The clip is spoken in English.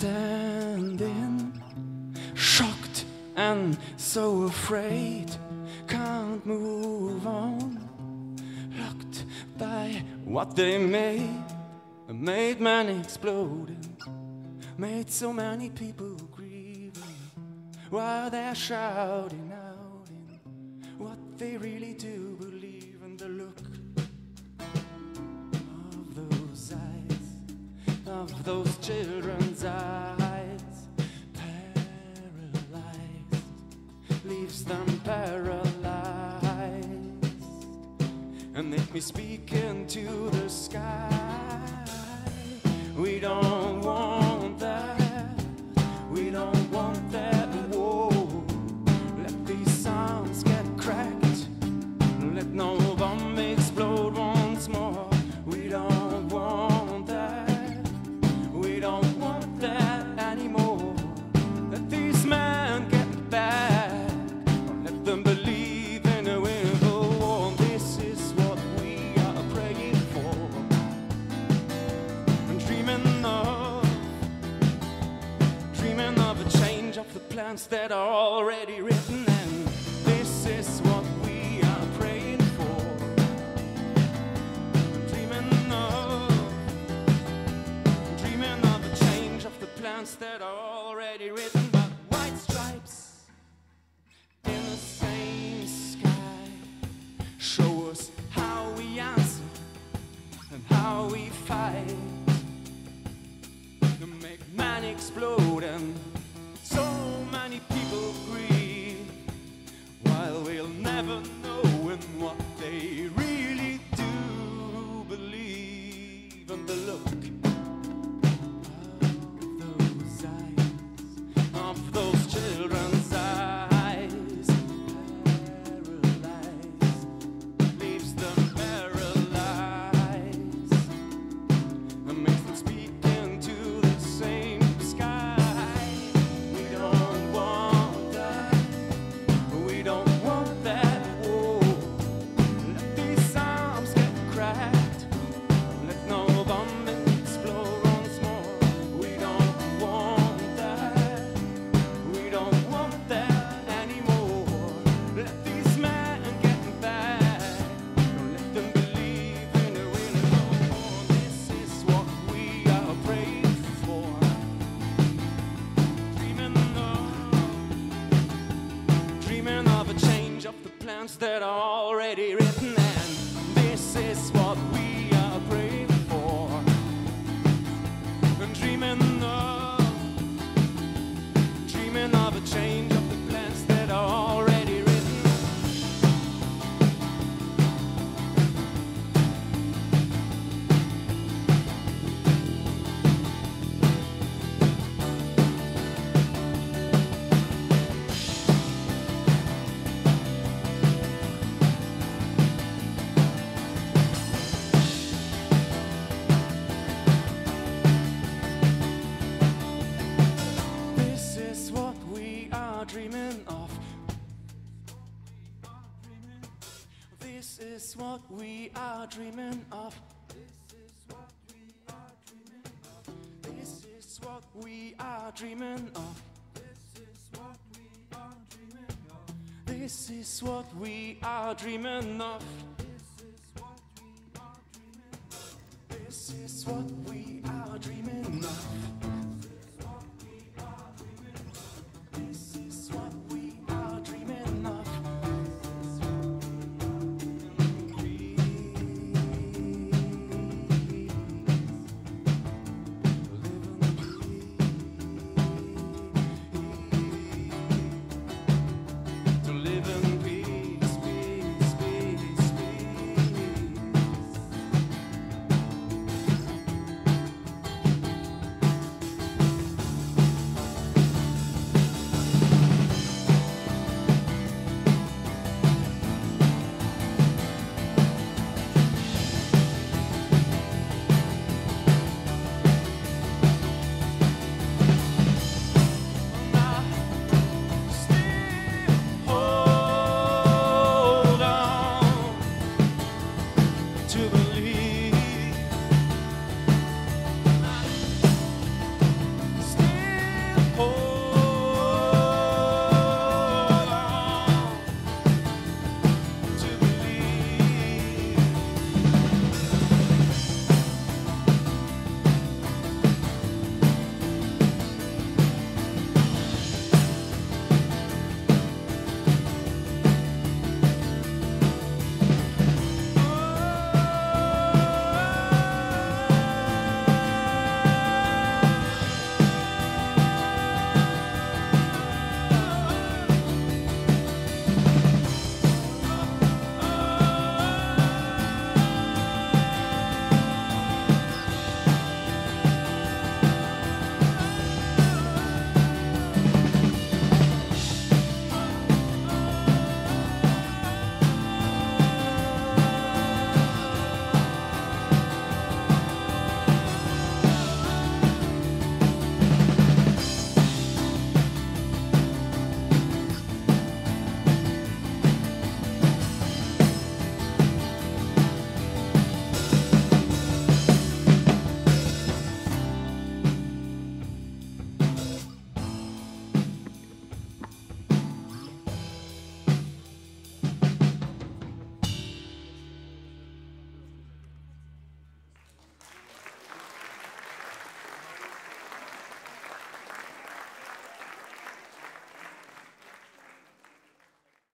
standing, shocked and so afraid, can't move on, locked by what they made man exploding, made so many people grieving, while they're shouting out in what they really do believe in the look of those eyes, of those children's eyes, paralyzed, leaves them paralyzed, and make me speak into the sky. We don't want that, we don't want that, whoa. Let these sounds get cracked, let no bomb explode once more. We don't want that, we don't want that anymore. Let these men get back, let them believe in a window war. This is what we are praying for, and dreaming of a change of the plans that are already written. And this is what we are praying for, dreaming of a change of the plans that are already written. But white stripes in the same sky show us how we answer and how we fight to make man explode and so many people grieve, while we'll never know in what they really do believe. And the look of those eyes, of those children's eyes, paralyzed, leaves them paralyzed, and makes them speak into the same sky. We don't want that, we don't want that, whoa. Let these arms get cracked, let no bomb explode once more. We don't want that, we don't want that anymore. Let these men get back, let them believe in a winning war. This is what we are praying for, dreaming of a change of the plans that are already written. And this is what we are praying for, and dreaming of a change of the plans that are already written. This is what we are dreaming of. This is what we are dreaming of. This is what we are dreaming of. This is what we are dreaming of. This is what we